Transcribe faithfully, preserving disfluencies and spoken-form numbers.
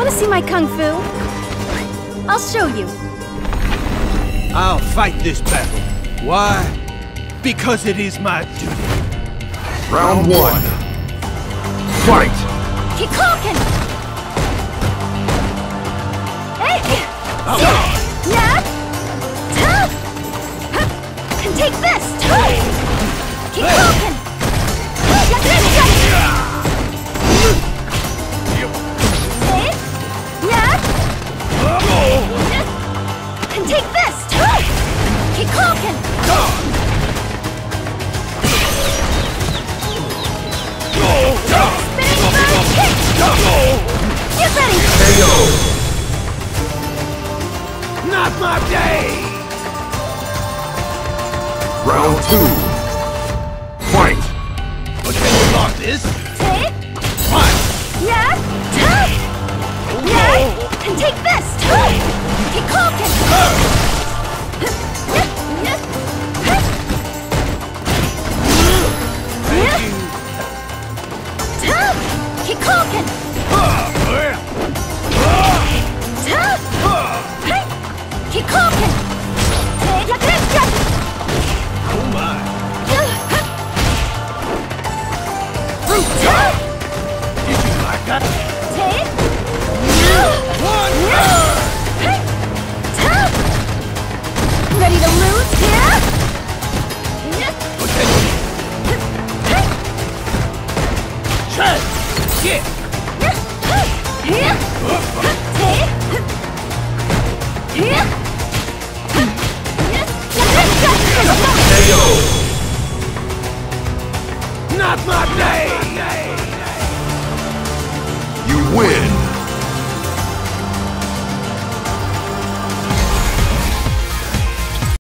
Want to see my kung fu? I'll show you. I'll fight this battle. Why? Because it is my duty. Round one. Fight! Kikoken! Hey! Oh. Yeah! Ta! And take this! Kikoken! Hey! Yeah! And take this! Kikoken! Get ready! K O! Not my day! Round two. Fight! What can you block this? Take! Fight! Yeah! Ta! Yeah! And take this! Kikoken! Thank you. Ta! Kikoken! Ta! Hey! Kikoken! Oh my! Ta! Did you like that? Take! One! Hey! Ta! Ready to lose? Yeah! What can you Hey! Check! Get! Here! Take! Here! K O! Not my day! You win!